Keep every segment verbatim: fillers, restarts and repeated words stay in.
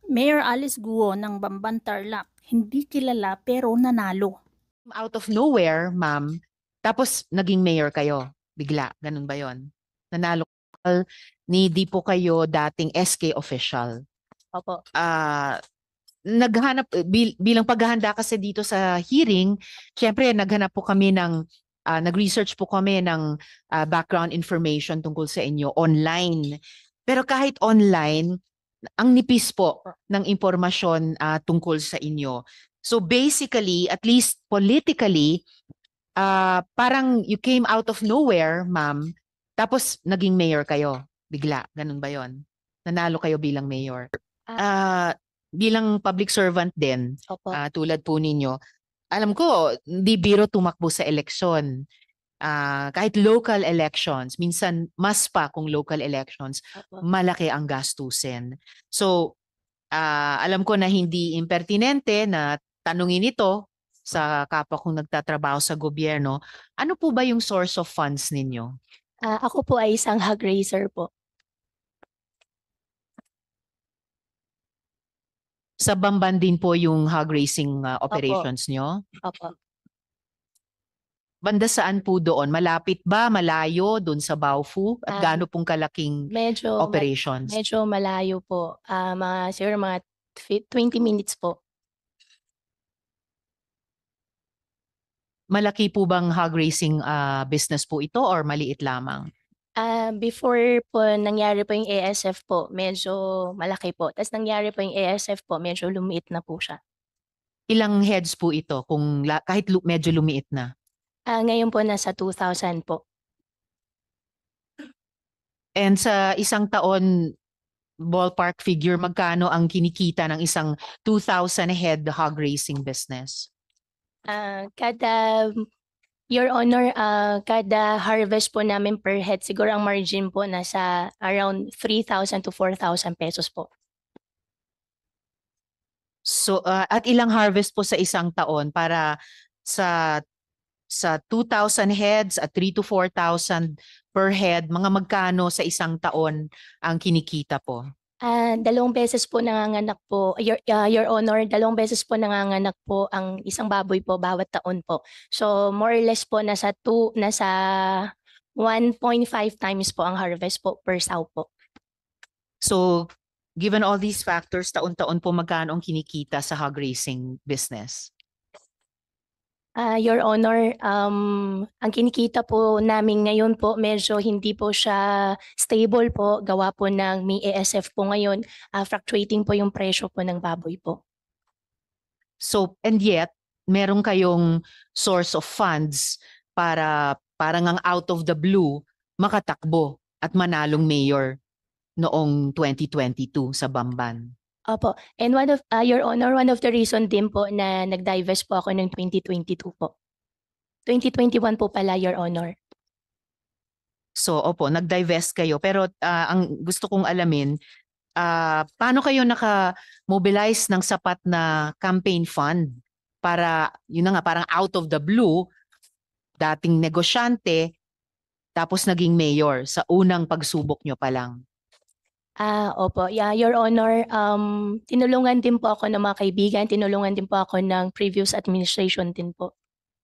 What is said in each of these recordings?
Mayor Alice Guo ng Bamban Tarlac, hindi kilala pero nanalo. Out of nowhere, ma'am, tapos naging mayor kayo. Bigla, ganun ba yon? Nanalo ni di po kayo dating S K official. Opo. Ah, naghanap bil, bilang paghahanda kasi dito sa hearing, syempre naghanap po kami ng ah, nag-research po kami ng ah, background information tungkol sa inyo online. Pero kahit online, ang nipis po ng impormasyon ah, tungkol sa inyo. So basically, at least politically, ah, parang you came out of nowhere, ma'am, tapos naging mayor kayo. Bigla, ganun ba yon? Nanalo kayo bilang mayor. Ah, Ah, bilang public servant din, opo. ah, tulad po ninyo, alam ko, hindi biro tumakbo sa eleksyon. Ah, kahit local elections, minsan mas pa kung local elections, Opo. malaki ang gastusin. So, ah, alam ko na hindi impertinente na tanungin ito sa kapwa kong nagtatrabaho sa gobyerno. Ano po ba yung source of funds ninyo? Ah, ako po ay isang hog raiser po. Sa Bamban din po yung hog racing ah, Opo. operations nyo? Opo. Banda saan po doon? Malapit ba? Malayo doon sa Baofu? At Um, gaano pong kalaking medyo mal- operations? medyo malayo po. Ah, mga siguro mga fi- twenty minutes po. Malaki po bang hog racing ah, business po ito or maliit lamang? Ah, before po nangyari po yung A S F po, medyo malaki po. Tapos nangyari po yung A S F po, medyo lumiit na po siya. Ilang heads po ito kung la- kahit lu- medyo lumiit na? Ah, ngayon po nasa two thousand po. And sa isang taon, ballpark figure, magkano ang kinikita ng isang two thousand head hog racing business? Ah, kada Your Honor, ah, kada harvest po namin per head, siguro ang margin po nasa around three thousand to four thousand pesos po. So, ah, at ilang harvest po sa isang taon para sa sa two thousand heads at three to four thousand per head, mga magkano sa isang taon ang kinikita po? Ah, dalawang beses po nanganganak po, Your, ah, Your Honor, dalawang beses po nanganganak po ang isang baboy po bawat taon po. So more or less po nasa two, nasa one point five times po ang harvest po per sow po. So, given all these factors, taon-taon po magkano ang kinikita sa hog racing business? Ah, Your Honor, um, ang kinikita po namin ngayon po medyo hindi po siya stable po. Gawa po ng may A S F po ngayon. Ah, fluctuating po yung presyo po ng baboy po. So, and yet, meron kayong source of funds para parang ang out of the blue makatakbo at manalong mayor noong twenty twenty-two sa Bamban. Opo. And one of, ah, Your Honor, one of the reason din po na nag-divest po ako ng twenty twenty-two po. twenty twenty-one po pala, Your Honor. So, opo, nag-divest kayo. Pero ah, ang gusto kong alamin, ah, paano kayo naka-mobilize ng sapat na campaign fund para, yun na nga, parang out of the blue, dating negosyante, tapos naging mayor sa unang pagsubok nyo pa lang? Ah, opo. Yeah, Your Honor, um, tinulungan din po ako ng mga kaibigan, tinulungan din po ako ng previous administration din po.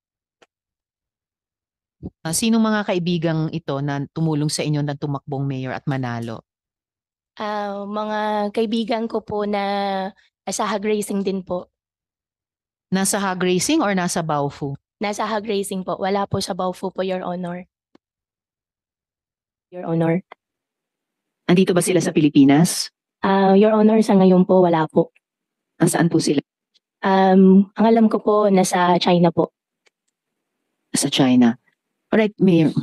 Ah, sinong mga kaibigang ito na tumulong sa inyo na tumakbong mayor at manalo? Ah, mga kaibigan ko po na sa hog racing din po. Nasa hog racing or nasa Baofu? Nasa hog racing po. Wala po sa Baofu po, Your Honor. Your Honor. Andito ba sila sa Pilipinas? Ah, Your Honor, sa ngayon po, wala po. Nasaan po sila? Um, ang alam ko po, nasa China po. Sa China. Alright, Mayor.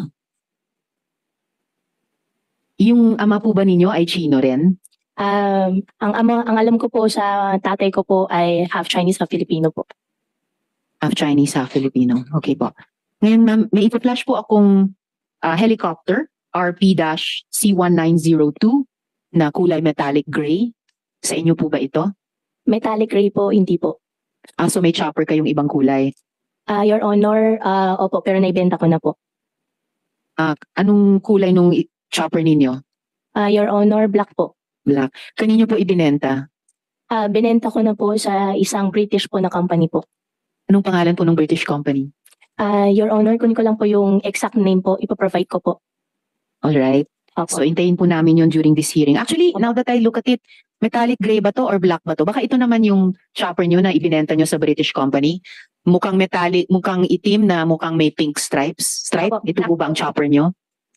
Yung ama po ba ninyo ay Chino rin? Um, ang, ama, ang alam ko po sa tatay ko po ay half Chinese, half Filipino po. Half Chinese, half Filipino. Okay po. Ngayon, ma'am, may ipa-flash po akong ah, helicopter, R P C one nine zero two, na kulay metallic gray. Sa inyo po ba ito? Metallic gray po, hindi po. Ah, so may chopper kayong ibang kulay. Ah, Your Honor, ah, opo, pero naibenta ko na po. Ah, anong kulay nung chopper ninyo? Ah, Your Honor, black po. Black. Kanino po ibinenta? Ah, binenta ko na po sa isang British po na company po. Anong pangalan po ng British company? Ah, Your Honor, kunin ko lang po yung exact name po, ipoprovide ko po. Alright. Opo. So, intayin po namin yun during this hearing. Actually, now that I look at it, metallic gray ba to or black ba to? Baka ito naman yung chopper nyo na ibinenta nyo sa British company. Mukhang metallic, mukhang itim na mukhang may pink stripes. Stripe? Opo, Ito black po ba ang chopper nyo?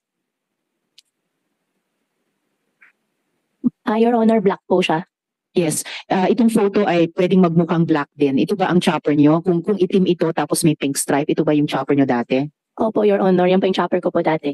Ah, Your Honor, black po siya. Yes. Ah, itong photo ay pwedeng magmukhang black din. Ito ba ang chopper nyo? Kung, kung itim ito tapos may pink stripe, ito ba yung chopper nyo dati? Opo, Your Honor, yan po yung chopper ko po dati.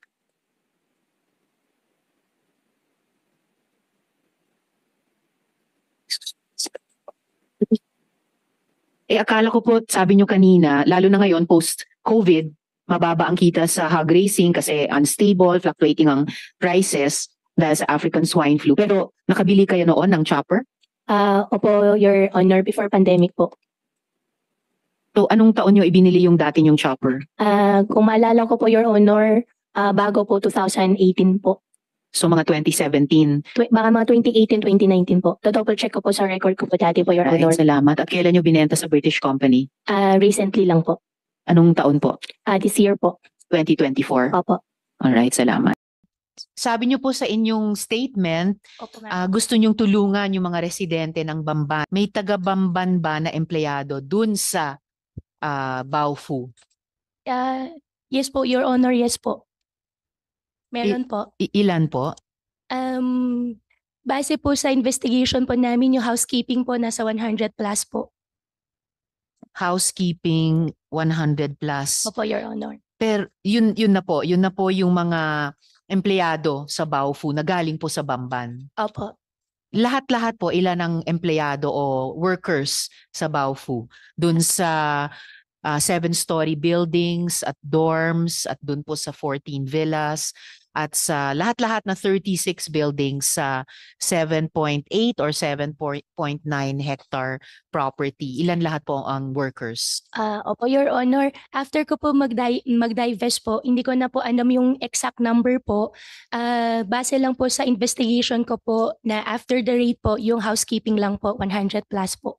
Eh, akala ko po, sabi nyo kanina, lalo na ngayon, post-COVID, mababa ang kita sa hog racing kasi unstable, fluctuating ang prices dahil sa African swine flu. Pero nakabili kayo noon ng chopper? Ah, opo, Your Honor, before pandemic po. So, anong taon nyo ibinili yung dati yung chopper? Ah, kung maalala ko po, Your Honor, ah, bago po two thousand eighteen po. So, mga twenty seventeen. Tw- baka mga twenty eighteen, twenty nineteen po. To-double check ko po sa record ko po dati po, Your Right, Honor. salamat. At kailan nyo binenta sa British company? Ah, recently lang po. Anong taon po? Ah, this year po. twenty twenty-four? Opo. Alright, salamat. Sabi niyo po sa inyong statement, Opo, ah, gusto niyong tulungan yung mga residente ng Bamban. May taga-Bamban ba na empleyado dun sa ah, Baofu? Ah, yes po, Your Honor, yes po. Meron po. I- ilan po? Um, base po sa investigation po namin, yung housekeeping po nasa one hundred plus po. Housekeeping, one hundred plus. Opo, Your Honor. Pero yun, yun na po, yun na po yung mga empleyado sa Baofu na galing po sa Bamban. Opo. Lahat-lahat po, ilan ang empleyado o workers sa Baofu? Dun sa ah, seven-story buildings at dorms at dun po sa fourteen villas at sa lahat-lahat na thirty-six buildings sa seven point eight or seven point nine hectare property. Ilan lahat po ang workers? Ah, opo, Your Honor. After ko po mag-di- mag-divest po, hindi ko na po alam yung exact number po. Ah, base lang po sa investigation ko po na after the raid po, yung housekeeping lang po, one hundred plus po.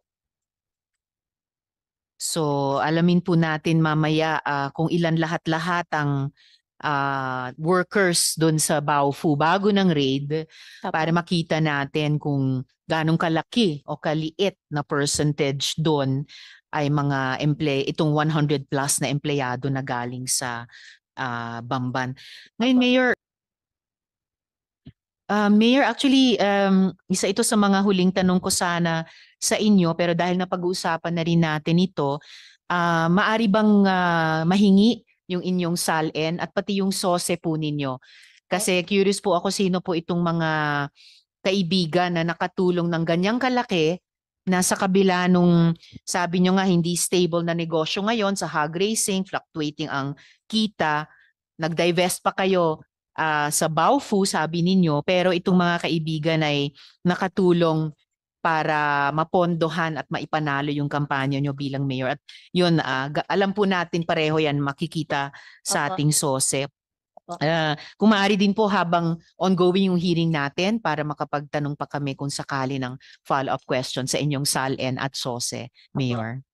So, alamin po natin mamaya ah, kung ilan lahat-lahat ang ah, workers doon sa Baofu bago ng raid Opo. para makita natin kung ganong kalaki o kaliit na percentage doon ay mga empley itong one hundred plus na empleyado na galing sa ah, Bamban. Ngayon, Opo. Mayor, ah, Mayor, actually, um, isa ito sa mga huling tanong ko sana sa inyo, pero dahil napag-uusapan na rin natin ito, ah, maari bang ah, mahingi yung inyong S A L N at pati yung S O S E po ninyo? Kasi curious po ako sino po itong mga kaibigan na nakatulong ng ganyang kalaki na sa kabila nung sabi nyo nga hindi stable na negosyo ngayon sa hog racing, fluctuating ang kita, nag-divest pa kayo ah, sa Baofu sabi ninyo, pero itong mga kaibigan ay nakatulong para mapondohan at maipanalo yung kampanya nyo bilang mayor. At yun, ah, ga- alam po natin pareho yan makikita sa Opo. ating S O S E. Opo. Ah, kung maaari din po habang ongoing yung hearing natin para makapagtanong pa kami kung sakali ng follow-up question sa inyong S A L N at S O S E, Mayor.